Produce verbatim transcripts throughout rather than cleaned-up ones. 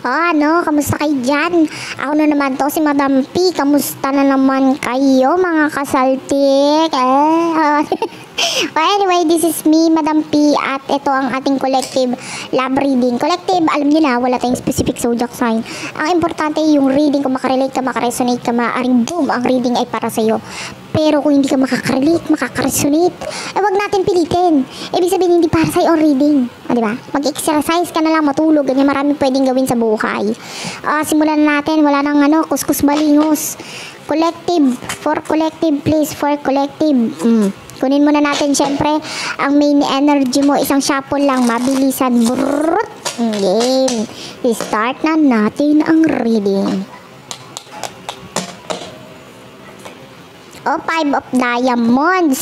Oh, ano, kamusta kayo dyan? Ako na naman to, si Madam P. Kamusta na naman kayo, mga kasaltik? Eh, oh. Well, anyway, this is me, Madam P. At ito ang ating collective love reading. Collective, alam niyo na, wala tayong specific zodiac sign. Ang importante yung reading, kung makarelate ka, makaresonate ka, maaring boom, ang reading ay para sa'yo. Pero kung hindi ka makakarelate, makakaresonate, eh wag natin pilitin. Ibig sabihin, hindi para sa'yo ang reading. O, diba? Mag-exercise ka na lang, matulog. Ganyan, maraming pwedeng gawin sa buhay. Uh, simulan na natin. Wala nang ano, kuskus balingos. Collective. For collective, please. For collective. Mm. Kunin muna natin, syempre, ang main energy mo. Isang shuffle lang. Mabilisan. Brrrr. Game. I-start na natin ang reading. Oh, five of diamonds.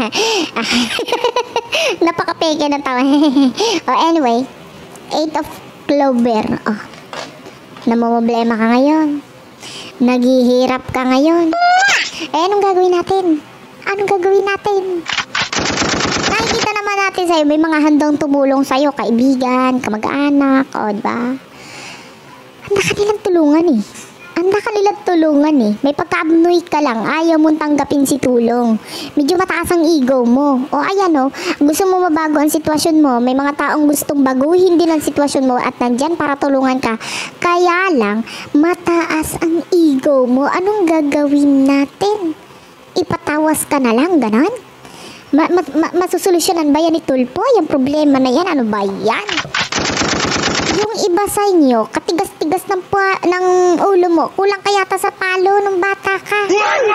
Napaka-peke na tao. Oh, anyway. Eight of clover. Oh. Namumblema ka ngayon. Naghihirap ka ngayon. Eh, anong gagawin natin? Anong gagawin natin? Nakikita naman natin sa'yo, may mga handang tumulong sa'yo, kaibigan, kamag-anak, o, diba? Handa ka nilang tulungan eh. Handa ka nilang tulungan eh. May pagka-abnoy ka lang, ayaw mong tanggapin si tulong. Medyo mataas ang ego mo. O ayan o, gusto mo mabago ang sitwasyon mo. May mga taong gustong baguhin din ang sitwasyon mo at nandyan para tulungan ka. Kaya lang, mataas ang ego mo. Anong gagawin natin? Ipatawas ka na lang, ganon? Ma ma ma masusolusyonan ba yan ni Tulpo? Yung problema na yan, ano ba yan? Yung iba sa inyo, katigas-tigas ng, ng ulo mo, kulang kayata sa palo nung bata ka.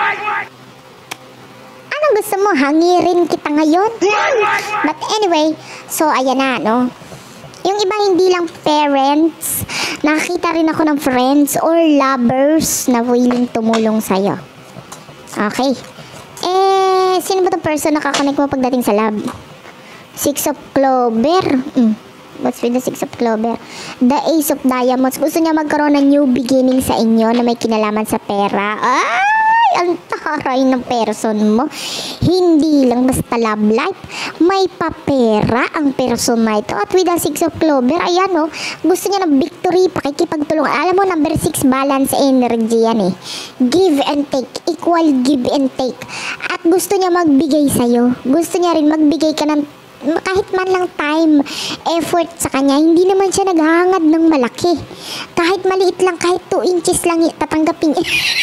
Anong gusto mo? Hangirin kita ngayon? But anyway, so ayan na, no? Yung iba hindi lang parents, nakakita rin ako ng friends or lovers na willing tumulong sa'yo. Okay. Eh, sino ba itong person na kakanik mo pagdating sa lab? Six of clover. Mm. What's with the six of clover? The ace of diamonds. Gusto niya magkaroon ng new beginning sa inyo na may kinalaman sa pera. Ay, ang taray ng person mo. Hindi lang basta love life. May papera ang person na ito. At with the six of clover, ayan o, gusto niya ng victory, pakikipagtulungan. Alam mo, number six, balance energy yan eh. Give and take. Equal give and take. At gusto niya magbigay sa'yo. Gusto niya rin magbigay ka ng kahit man lang time, effort sa kanya. Hindi naman siya naghahangad ng malaki. Kahit maliit lang, kahit two inches lang tatanggapin.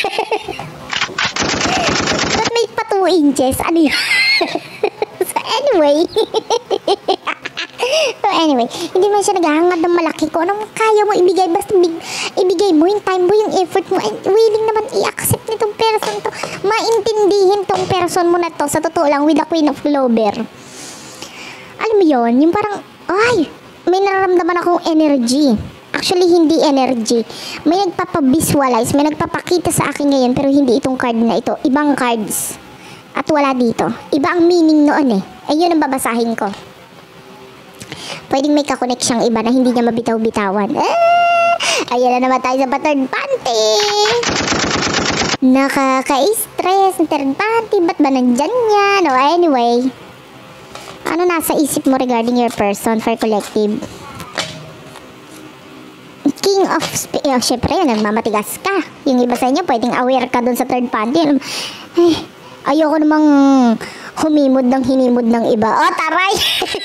Ba't may pa two inches? Ano yun? So anyway, so anyway, hindi man siya naghahangad ng malaki. Kung anong kaya mo ibigay, basta big, ibigay mo yung time mo, yung effort mo, and willing naman i-accept nitong person to. Maintindihin tong person mo na to. Sa totoo lang, with the queen of clover. Alam mo yun, yung parang, ay, may nararamdaman akong energy. Actually, hindi energy. May nagpapavisualize, may nagpapakita sa akin ngayon, pero hindi itong card na ito. Ibang cards. At wala dito. Iba ang meaning noon eh. Eh, yun ang babasahin ko. Pwedeng may kakonek siyang iba na hindi niya mabitaw-bitawan. Ah, ayan na naman tayo sa third party. Nakaka-stress ng third party. Ba't ba nandyan yan? No, anyway. Ano nasa isip mo regarding your person for collective? King of Spades. Oh, syempre, nagmamatigas ka. Yung iba sa inyo, pwedeng aware ka dun sa third party. Ay, ayoko namang humimod ng hinimod ng iba. Oh, taray!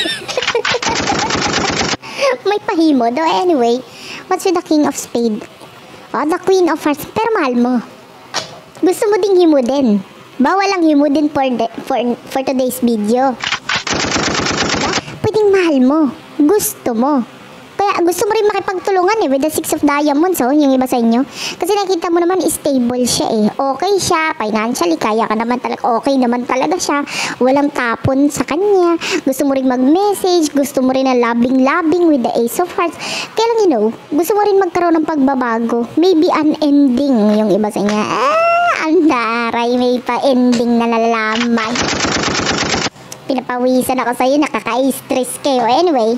May pahimod. Oh, anyway, what's with the King of Spades? Oh, the Queen of Hearts. Pero mahal mo. Gusto mo ding himodin. Bawal lang himodin for, the, for, for today's video. Pwedeng mahal mo. Gusto mo. Kaya gusto mo rin makipagtulungan eh with the six of diamonds, oh, yung iba sa inyo. Kasi nakita mo naman stable siya eh. Okay siya, financially, kaya ka naman talaga, okay naman talaga siya. Walang tapon sa kanya. Gusto mo rin mag-message, gusto mo rin na loving-loving with the ace of hearts. Kaya lang, you know, gusto mo rin magkaroon ng pagbabago. Maybe an ending yung iba sa inyo. Ah, ang daray, may pa-ending na nalalaman. Pinapawisan ako sa'yo, nakaka-stress kayo. Anyway,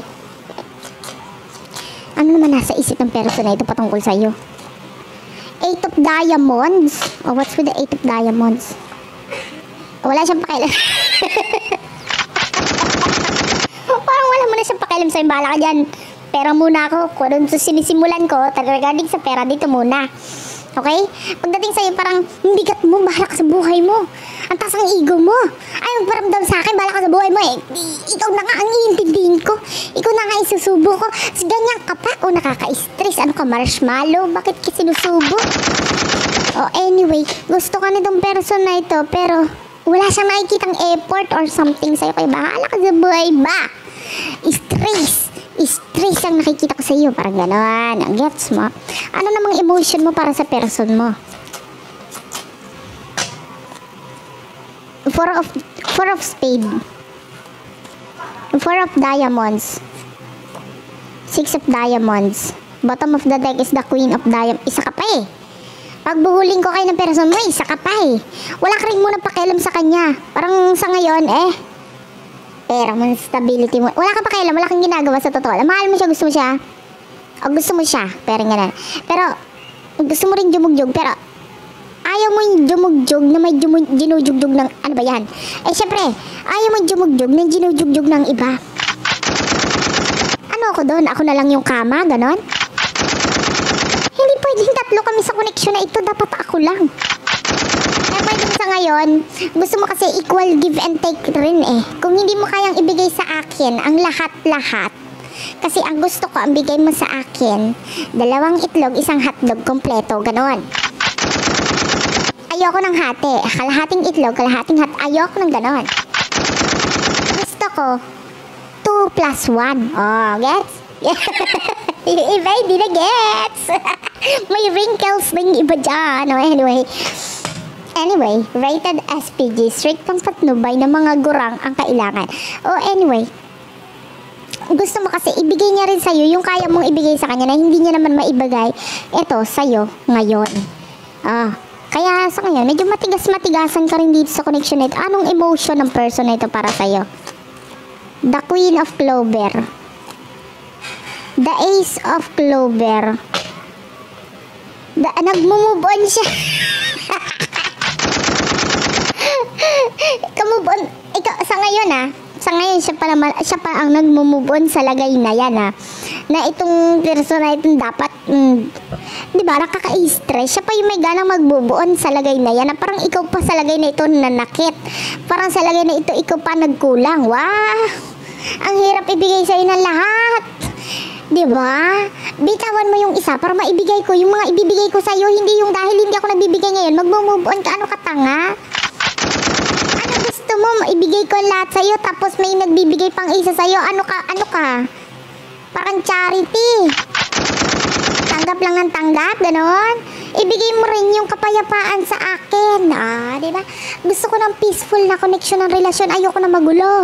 ano naman nasa isip ng person na ito patungkol sa'yo? Eight of diamonds? Oh, what's with the eight of diamonds? Wala siyang pakialam. Parang wala mo na siyang pakialam sa'yo. Bahala ka dyan. pera muna ako. Kung ano sinisimulan ko, regarding sa pera, dito muna. Okay? Pagdating sa'yo, parang, hindi kat mo, bahala ka sa buhay mo. Ang taas ang ego mo. Ay, magparamdam sa akin, bahala ka sa buhay mo eh. Ikaw na nga ang iintindihin ko. Ikaw na nga isusubo ko. So, ganyan ka pa. O, nakaka-stress. Ano ka, marshmallow? Bakit ka sinusubo? Oh, anyway, gusto ka nitong person na ito, pero wala siyang nakikitang effort or something sa'yo. Kaya bahala ka sa buhay ba? Stress. Stress ang nakikita ko sa'yo. Parang gano'n. Ang gets mo? Ano namang emotion mo para sa person mo? Four of, four of spade. Four of diamonds. Six of diamonds. Bottom of the deck is the queen of diamonds. Isa ka pa eh. Pagbuhuling ko kayo ng person mo, isa ka pa eh. Wala ka rin muna pakialam sa kanya. Parang sa ngayon, eh, pera mo, stability mo. Wala ka pakialam, wala kang ginagawa sa totoo. Mahal mo siya, gusto mo siya. O gusto mo siya, pero nga. Pero, gusto mo rin jumugjug, pero, ayaw mo yung jumugjug na may ginujugjug ng, ano ba yan? Eh, syempre, ayaw mo yung jumugjug na ginujugjug ng iba. Ano ako doon? Ako na lang yung kama, ganon? Hindi pwedeng tatlo kami sa connection na ito. Dapat ako lang. Kaya pwedeng sa ngayon, gusto mo kasi equal give and take rin eh. Kung hindi mo kayang ibigay sa akin ang lahat-lahat, kasi ang gusto ko, ang bigay mo sa akin, dalawang itlog, isang hotdog, kompleto, ganon. Ayoko ng hati. Kalahating itlog, kalahating hot. Ayoko ng ganon. Gusto ko, two plus one. Oh, gets? Iba, hindi na gets. May wrinkles ng iba dyan. Oh, anyway. Anyway, rated S P G, strict pang patnubay ng mga gurang ang kailangan. Oh, anyway. Gusto mo kasi ibigay niya rin sa'yo yung kaya mong ibigay sa kanya na hindi niya naman maibigay. Ito, sa'yo, ngayon. Ah, kaya sa ngayon, medyo matigas-matigasan ka rin dito sa connection nito. Anong emotion ng person na ito para sa'yo? The Queen of Clover. The Ace of Clover. The, nag-move on siya. Kamove on. Ito, sa ngayon ah. Sa ngayon, siya pa, naman, siya pa ang nag-move on sa lagay na yan ah. Na itong person na itong dapat, mm, di ba, nakaka-stress. Siya pa yung may ganang mag-move on sa lagay na yan. Na parang ikaw pa sa lagay na ito nanakit. Parang sa lagay na ito, ikaw pa nagkulang. Wow! Ang hirap ibigay sa'yo ng lahat. Diba? Bitawan mo yung isa para maibigay ko. Yung mga ibibigay ko sa'yo, hindi yung dahil hindi ako nagbibigay ngayon. Mag-move on ka. Ano ka, tanga? Ano gusto mo? Ibigay ko lahat sa'yo tapos may nagbibigay pang isa sa'yo. Ano ka? Ano ka? Parang charity. Tanggap lang ang tanggap. Ganon. Ibigay mo rin yung kapayapaan sa akin. Ah, diba? Gusto ko ng peaceful na connection ng relasyon. Ayoko na magulo.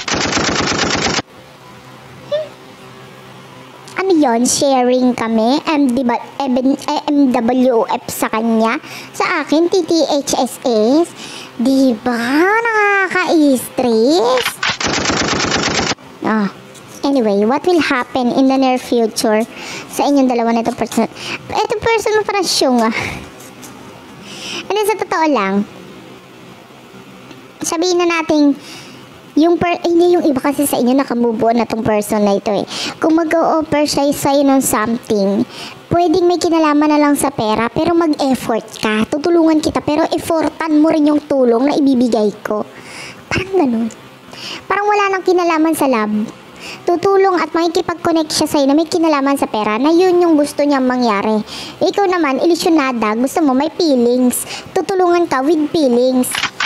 Ano yon? Sharing kami, M W F sa kanya, sa akin, T T H S S. Diba? Nakaka-stress? Ah, anyway, what will happen in the near future sa inyong dalawa na itong person? Itong person mo parang syunga. Ano sa totoo lang, sabihin na natin, yung per, hindi yung iba kasi sa inyo nakamove on na tong person na ito eh. Kung mag-o-offer siya sa'yo ng something, pwedeng may kinalaman na lang sa pera, pero mag-effort ka. Tutulungan kita, pero effortan mo rin yung tulong na ibibigay ko. Parang ganun. Parang wala nang kinalaman sa love. Tutulong at makikipag-connect siya sa'yo na may kinalaman sa pera, na yun yung gusto niyang mangyari. Ikaw naman, ilisyonada, gusto mo may feelings. Tutulungan ka with feelings.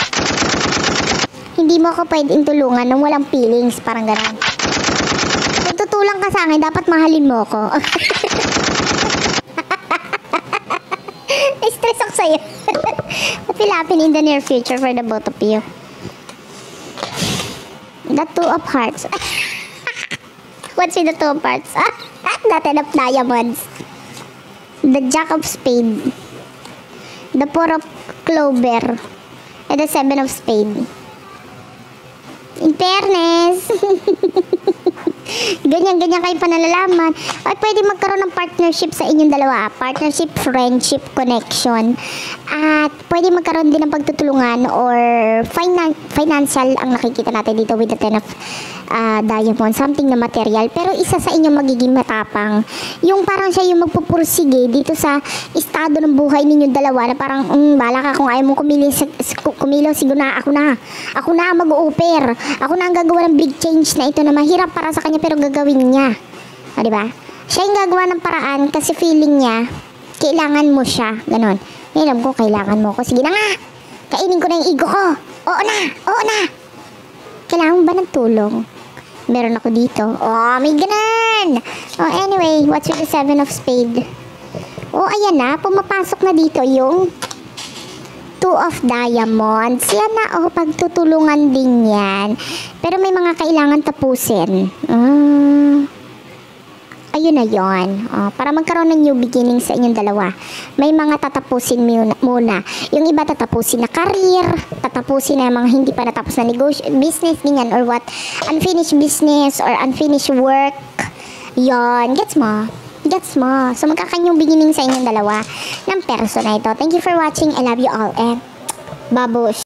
Hindi mo ako pwedeng tulungan nung walang feelings. Parang gano'n. Kung tutulang ka sa akin, dapat mahalin mo ako. Stress ako sa'yo. What will happen in the near future for the both of you? The Two of Hearts. What's with the Two of Hearts? The Ten of Diamonds. The Jack of Spade. The Four of Clover. And the Seven of Spade. In fairness. Ganyan-ganyan kayo pa nalalaman. Ay, pwede magkaroon ng partnership sa inyong dalawa. Partnership, friendship, connection. At pwede magkaroon din ng pagtutulungan or finan- financial ang nakikita natin dito with the ten of uh, diamond. Something na material. Pero isa sa inyo magiging matapang. Yung parang siya yung magpupursige dito sa estado ng buhay ninyong dalawa na parang, um, bala ka kung ayaw mong kumili, kumilaw, siguro na ako na. Ako na ang mag-o-offer. Ako na ang gagawa ng big change na ito na mahirap para sa kanya pero gagawin niya. O, diba? Siya yung gagawa ng paraan kasi feeling niya, kailangan mo siya. Ganon. Alam ko, kailangan mo ko. Sige na nga. Kainin ko na yung ego ko. Oo na. Oo na. Kailangan mo ba ng tulong? Meron ako dito. Oh, may ganon. Oh, anyway, what's with the seven of spade? Oh, ayan na. Pumapasok na dito yung two of diamonds. Yan na, oh, pagtutulungan din yan. Pero may mga kailangan tapusin. Ah, ayun na yun. Oh, para magkaroon ng new beginning sa inyong dalawa. May mga tatapusin muna. Yung iba tatapusin na career, tatapusin na mga hindi pa natapos na negosyo, business, ganyan, or what. Unfinished business or unfinished work. Yon, gets mo? Gets mo? So, magkakanyong beginning sa inyong dalawa ng perso na ito. Thank you for watching. I love you all. And, babush.